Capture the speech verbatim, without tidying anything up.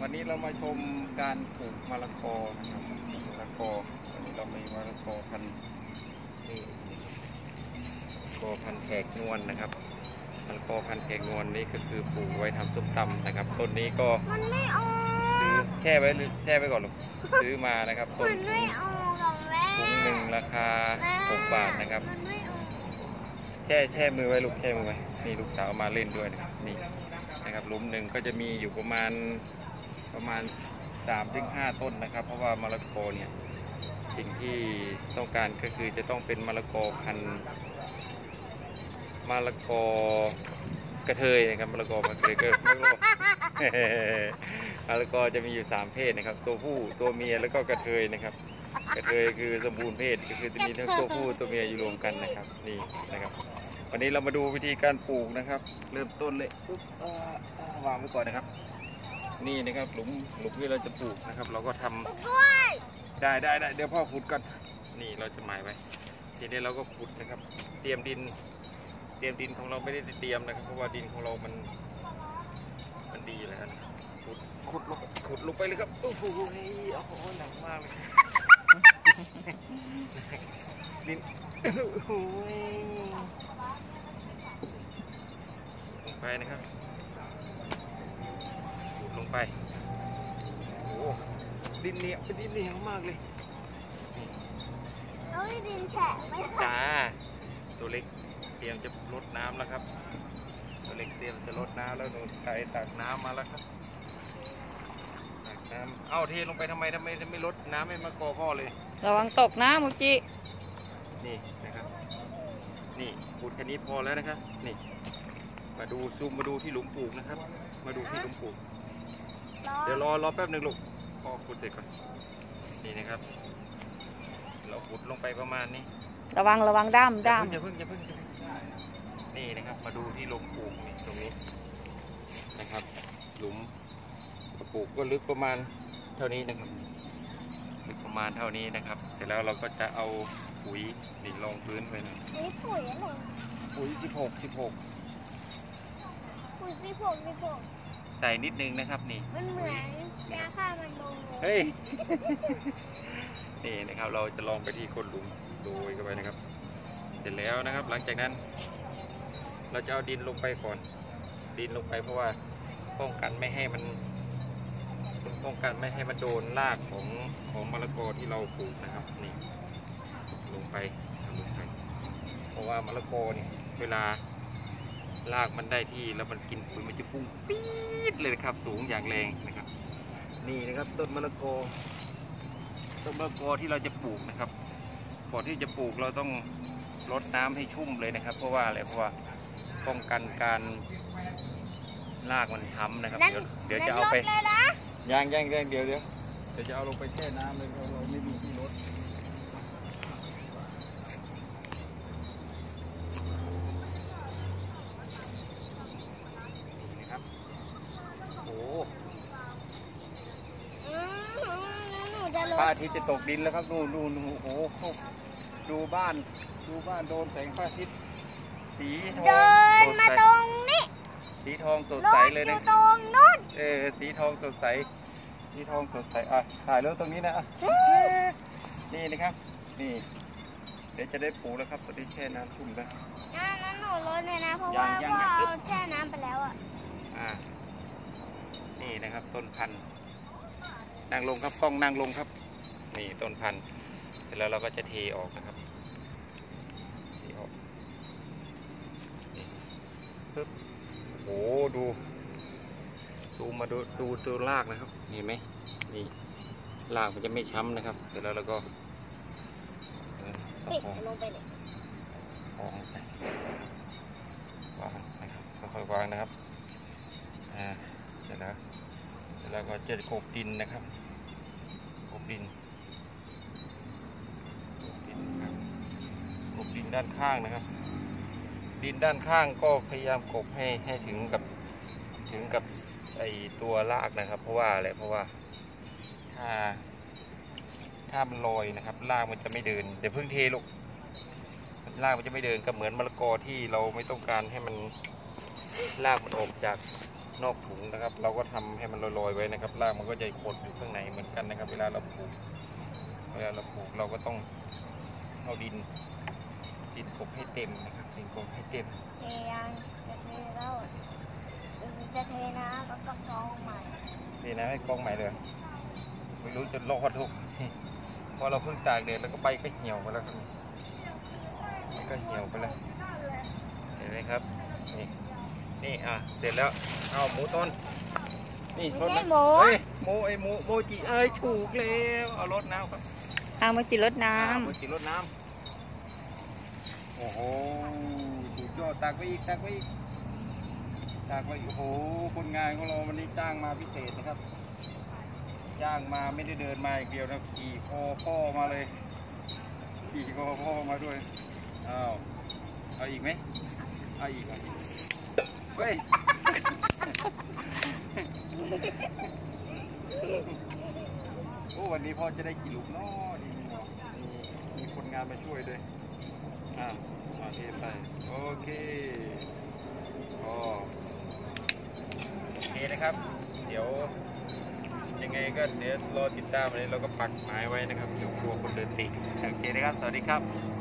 วันนี้เรามาชมการปลูกมะละกอนะครับมะละกอวันนี้เรามีมะละกอพันธุ์นี่มะละกอพันธุ์แขกนวลนะครับมะละกอพันธุ์แขกนวลนี่ก็คือปลูกไว้ทำส้มตำนะครับต้นนี้ก็มันไม่ออกซื้อแช่ไว้หรือแช่ไว้ก่อนหรอซื้อมานะครับต้นถุงถุงหนึ่งราคาหกบาทนะครับแช่แช่มือไว้ลูกแช่มือไว้นี่ลูกสาวมาเล่นด้วยนะครับนี่นะครับหลุมหนึ่งก็จะมีอยู่ประมาณประมาณสามถึงห้าต้นนะครับเพราะว่ามะละกอเนี่ยสิ่งที่ต้องการก็คือจะต้องเป็นมะละกอพันธุ์มะละกอกระเทยนะครับมะละกอกระเทยก็มะละกอมะละกอจะมีอยู่สามเพศนะครับตัวผู้ตัวเมียแล้วก็กระเทยนะครับกระเทยคือสมบูรณ์เพศก็คือจะมีทั้งตัวผู้ตัวเมียอยู่รวมกันนะครับนี่นะครับวันนี้เรามาดูวิธีการปลูกนะครับเริ่มต้นเลยปุ๊บวางไว้ก่อนนะครับนี่นะครับหลุมหลุมที่เราจะปลูกนะครับเราก็ทำได้ได้ได้เดี๋ยวพ่อขุดก่อนนี่เราจะหมายไว้ทีนี้เราก็ขุดนะครับเตรียมดินเตรียมดินของเราไม่ได้เตรียมนะครับเพราะว่าดินของเรามันมันดีแล้วนะขุดขุดลงขุดลงไปเลยครับโอ้โหโอ้โหหนักมากเลยดินโอ้โหลงไปนะครับขุดลงไปโอ้ดินเหนียวเป็นดินเหนียวมากเลยเอ้ยดินแฉะไหมจ้าตัวเล็กเตรียมจะรดน้ำแล้วครับตัวเล็กเตรียมจะรดน้ำแล้วหนูใส่ตักน้ำมาแล้วครับตักน้ำเอ้าเทลงไปทำไมทำไมจะไม่รดน้ำให้มะกอพ่อเลยระวังตกนะมูจินี่นะครับนี่ขุดแค่นี้พอแล้วนะครับนี่มาดูซูมมาดูที่หลุมปลูกนะครับมาดูที่หลุมปลูกเดี๋ยวรอรอแป๊บหนึ่งลูกพอขุดเสร็จก่อนนี่นะครับเราขุดลงไปประมาณนี้ระวังระวังด้ามด้ามอย่าเพิ่งอย่าเพิ่งอย่าเพิ่งนี่นะครับมาดูที่หลุมปลูกตรงนี้นะครับหลุมปลูกก็ลึกประมาณเท่านี้นะครับลึกประมาณเท่านี้นะครับเสร็จแล้วเราก็จะเอาปุ๋ยนี่ลงพื้นไปนะนี่ปุ๋ยอะไรปุ๋ยสิบหกสิบหกปุ๋ยสิบหกสิบหกใส่นิดนึงนะครับนี่มันเหมือนยาฆ่ามันลงเฮ้ยนี่นะครับเราจะลองไปที่คนหลุมโดยเข้าไปนะครับเสร็จแล้วนะครับหลังจากนั้นเราจะเอาดินลงไปก่อนดินลงไปเพราะว่าป้องกันไม่ให้มันป้องกันไม่ให้มันโดนรากของของมะละกอที่เราปลูกนะครับนี่ลงไปลงไปเพราะว่ามะละกอเนี่ยเวลารากมันได้ที่แล้วมันกินปุ๋ยมันจะพุ่งปี๊ดเลยครับสูงอย่างแรงนะครับนี่นะครับต้นมะละกอต้นมะละกอที่เราจะปลูกนะครับก่อนที่จะปลูกเราต้องรดน้ำให้ชุ่มเลยนะครับเพราะว่าอะไรเพราะว่าป้องกันการรากมันช้ำนะครับเดี๋ยวเดี๋ยวจะเอาไปย่างย่างย่างเดี๋ยวเดี๋ยวเดี๋ยวจะเอาลงไปแช่น้ำเลยเราไม่มีที่รดนี่นะครับโอ้พระอาทิตย์จะตกดินแล้วครับดูดูดูโอ้โหดูบ้านดูบ้านโดนแสงพระอาทิตย์สีทองเดินมาตรงนี้สีทองสดใสเลยนะตรงนู้นเออสีทองสดใสสีทองสดใสอ่ะถ่ายรูปตรงนี้นะอ่ะนี่นะครับนี่เดี๋ยวจะได้ปลูกแล้วครับตอนนี้แช่น้ำชุ่มแล้วนั่นหนูรดเลยนะเพราะว่าพ่อเอาแช่น้ำไปแล้วอ่ะอ่านี่นะครับต้นพันธุ์นั่งลงครับกล้องนั่งลงครับนี่ต้นพันธุ์เสร็จแล้วเราก็จะเทออกนะครับเทออกนี่ปึ๊บโอ้ดูซูมมาดูดูตัวรากนะครับเห็นไหมนี่รากมันจะไม่ช้ำนะครับเสร็จแล้วเราก็ปิดลงไปเลยวางไปวางนะครับค่อยๆวางนะครับอ่าเสร็จแล้วเสร็จแล้วก็จะกบดินนะครับกบดินกบดินครับกบดินด้านข้างนะครับดินด้านข้างก็พยายามกบให้ให้ถึงกับถึงกับไอตัวรากนะครับเพราะว่าอะไรเพราะว่าถ้าถ้ามันลอยนะครับรากมันจะไม่เดินเดี๋ยวเพิ่งเทลูกรากมันจะไม่เดินก็เหมือนมะละกอที่เราไม่ต้องการให้มันรากมันออกจากนอกถุงนะครับ เราก็ทำให้มันลอยๆไว้นะครับรากมันก็จะขดอยู่ข้างในเหมือนกันนะครับ เวลาเราปลูกเวลาเราปลูกเราก็ต้องเอาดินดินกบให้เต็มนะครับดินกบให้เต็มเทยังจะเทแล้วจะเทน้ำแล้วก็กรองใหม่นี่นะให้กล้องใหม่เลยไม่รู้จะรอดทุก พอเราเพิ่งตากแดดแล้วก็ไปก็เหี่ยวไปแล้วครับนี่ก็เหี่ยวไปแล้วเห็นไหมครับนี่นี่อ่ะเสร็จแล้วเอาหมูต้นนี่ไม่รดใช่น้ำหมูเอ้ยหมูไอหมูโมจิเอ้ยถูกแล้วเอารดน้ำครับเอาโมจิรดน้อ่าโมจิรดน้ำโอ้โหสุดยอดตักไปอีกตักไปอีกตักไปอีกโอ้โหคนงานของเราวันนี้จ้างมาพิเศษนะครับจ้างมาไม่ได้เดินมาอย่างเดียวนะขี่คอพ่อมาเลยขี่คอพ่อมาด้วยอ้าวเอาอีกไหมเอาอีกเอาอีกเฮ้ย โอ้วันนี้พ่อจะได้กี่ลูกเนาะดีเนาะมีมีคนงานมาช่วยด้วยอ่ามาเทไปโอเคอ๋อโอเคนะครับ เดี๋ยวยังไงก็เดี๋ยวรอติดตามเลยเราก็ปักหมายไว้นะครับเดี๋ยวกลัวคนเดินติดโอเคนะครับสวัสดีครับ